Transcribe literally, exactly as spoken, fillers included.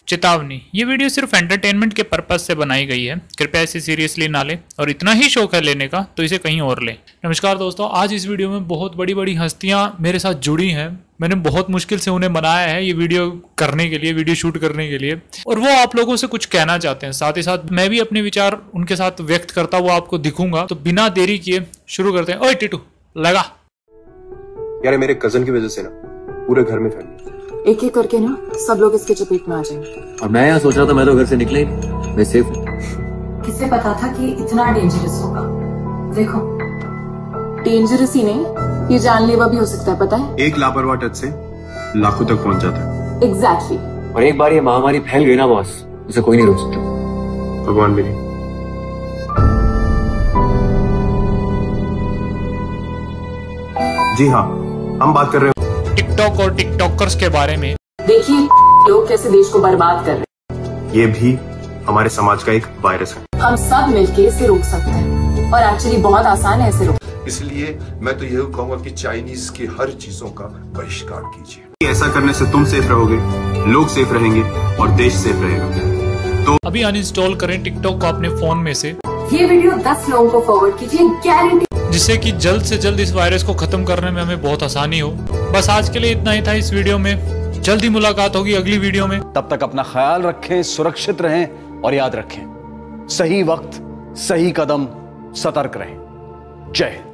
चेतावनी, ये वीडियो सिर्फ एंटरटेनमेंट के पर्पज से बनाई गई है, कृपया इसे सीरियसली ना लें और इतना ही शौक है लेने का तो इसे कहीं और लें। नमस्कार दोस्तों, आज इस वीडियो में बहुत बड़ी बड़ी हस्तियां मेरे साथ जुड़ी हैं। मैंने बहुत मुश्किल से उन्हें बनाया है ये वीडियो करने के लिए, वीडियो शूट करने के लिए, और वो आप लोगों से कुछ कहना चाहते हैं। साथ ही साथ मैं भी अपने विचार उनके साथ व्यक्त करता हुआ आपको दिखूंगा। तो बिना देरी किए शुरू करते हैं। ओए टिटू लगा यार, मेरे कजन की वजह से ना पूरे घर में फैल, एक एक करके ना सब लोग इसके चपेट में आ जाएंगे। और मैं यहाँ सोच रहा था मैं तो घर से निकले, मैं सेफ हूँ। किसे पता था कि इतना डेंजरस होगा। देखो, डेंजरस ही नहीं, ये जानलेवा भी हो सकता है, पता है? एक लापरवाह टच से लाखों तक पहुंच जाता है। Exactly exactly. और एक बार ये महामारी फैल गई ना बॉस, उसे कोई नहीं रोक सकता। भगवान भी नहीं। जी हाँ, हम बात कर रहे हैं टिकटॉक और टिकटॉकर्स के बारे में। देखिए लोग कैसे देश को बर्बाद कर रहे हैं। ये भी हमारे समाज का एक वायरस है। हम सब मिलके इसे रोक सकते हैं और एक्चुअली बहुत आसान है इसे रोकना। इसलिए मैं तो यही कहूंगा कि चाइनीज की हर चीजों का बहिष्कार कीजिए। ऐसा करने से तुम सेफ रहोगे, लोग सेफ रहेंगे और देश सेफ रहेगा। तो अभी अनइंस्टॉल करें टिकटॉक को अपने फोन में से। ये वीडियो दस लोगों को फॉरवर्ड कीजिए, गारंटी, जिससे कि जल्द से जल्द इस वायरस को खत्म करने में हमें बहुत आसानी हो। बस आज के लिए इतना ही था इस वीडियो में। जल्दी मुलाकात होगी अगली वीडियो में। तब तक अपना ख्याल रखें, सुरक्षित रहें और याद रखें, सही वक्त सही कदम, सतर्क रहें। जय हिंद।